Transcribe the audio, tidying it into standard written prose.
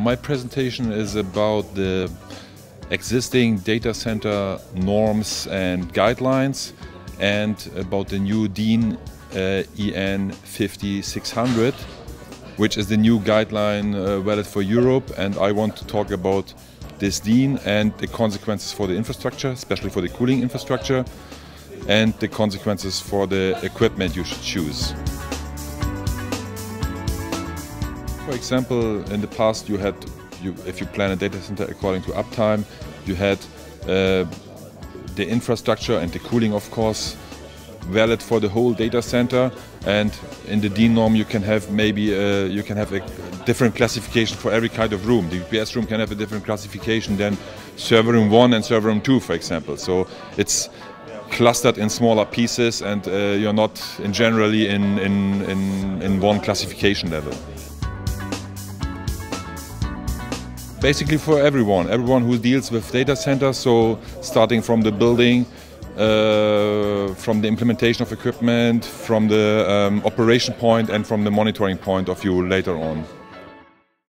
My presentation is about the existing data center norms and guidelines and about the new DIN EN 5600, which is the new guideline valid for Europe, and I want to talk about this DIN and the consequences for the infrastructure, especially for the cooling infrastructure, and the consequences for the equipment you should choose. For example, in the past if you plan a data center according to uptime, you had the infrastructure and the cooling, of course, valid for the whole data center, and in the DIN norm you can have a different classification for every kind of room. The UPS room can have a different classification than server room 1 and server room 2, for example. So it's clustered in smaller pieces, and you're not generally in one classification level. Basically for everyone who deals with data centers, so starting from the building, from the implementation of equipment, from the operation point and from the monitoring point of view later on.